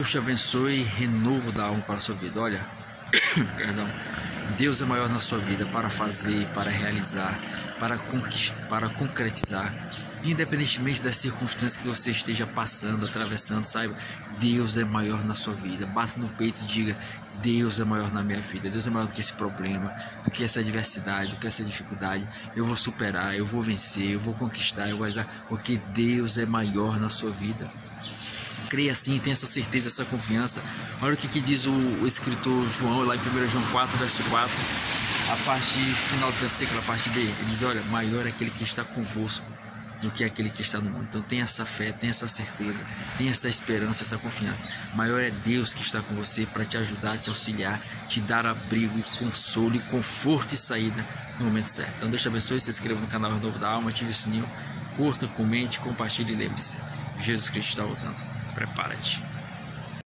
Deus te abençoe, renovo da alma para a sua vida. Olha, perdão, Deus é maior na sua vida para fazer, para realizar, para concretizar. Independentemente das circunstâncias que você esteja passando, atravessando, saiba, Deus é maior na sua vida. Bata no peito e diga: Deus é maior na minha vida. Deus é maior do que esse problema, do que essa adversidade, do que essa dificuldade. Eu vou superar, eu vou vencer, eu vou conquistar, eu vou usar, porque Deus é maior na sua vida. Creia assim, tenha essa certeza, essa confiança. Olha o que diz o escritor João, lá em 1 João 4, verso 4, a parte final do versículo, a parte B. Ele diz: olha, maior é aquele que está convosco do que aquele que está no mundo. Então tenha essa fé, tenha essa certeza, tenha essa esperança, essa confiança. Maior é Deus que está com você para te ajudar, te auxiliar, te dar abrigo e consolo e conforto e saída no momento certo. Então Deus te abençoe, se inscreva no canal Renovo da Alma, ative o sininho, curta, comente, compartilhe e lembre-se, Jesus Cristo está voltando. Prepara-te.